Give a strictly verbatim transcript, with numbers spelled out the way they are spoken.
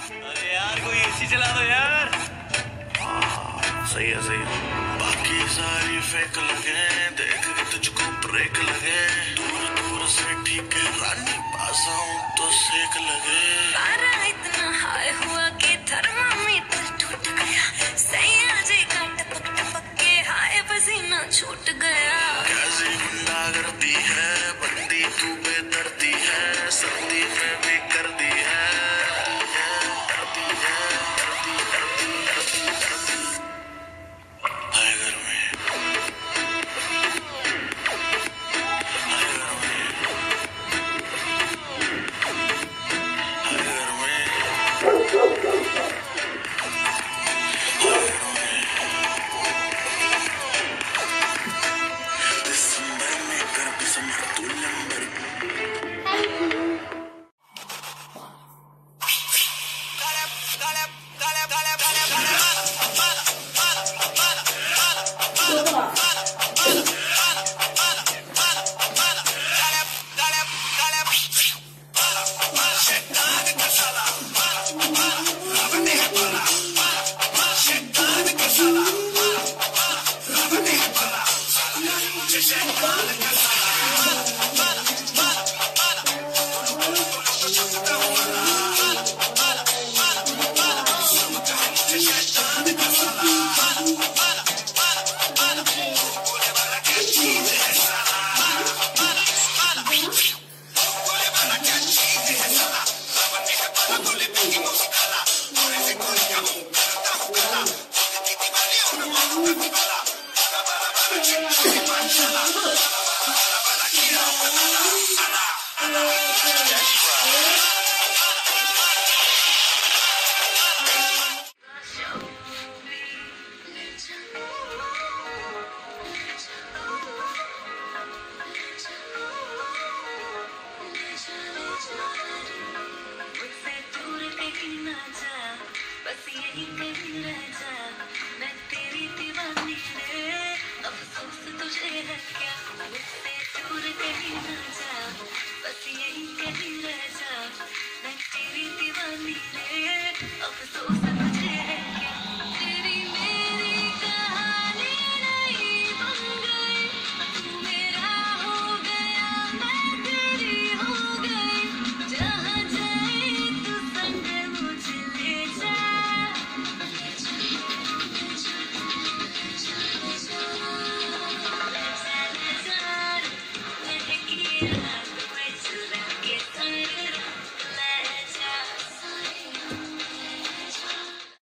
अरे यार कोई एसी चला दो यार। सही है सही है। बाकी सारी फेक लगे, देख के तुझको ब्रेक लगे, दूर दूर से ठीक है रानी, पास आऊं तो सेक लगे। पारा इतना हाई हुआ कि थर्मामीटर टूट गया, सैया जी का टपक टपक के हाय पसीना छूट गया। कैसी गुंडागर्दी है बंदी, तू बेदर्दी है, सर्दी में भी कर दी है, करती है, करती करती करती करती। हाय घर में, हाय घर में, हाय घर में, हाय घर में। दिसंबर में कर दिसंबर तू नंबर। बस यही कहीं रह जा, मैं तेरी दीवानी रे, अफसोस तुझे है क्या, मुझसे दूर कहीं ना जा, बस यही कहीं रह जा, मैं तेरी दीवानी रे, अफसोस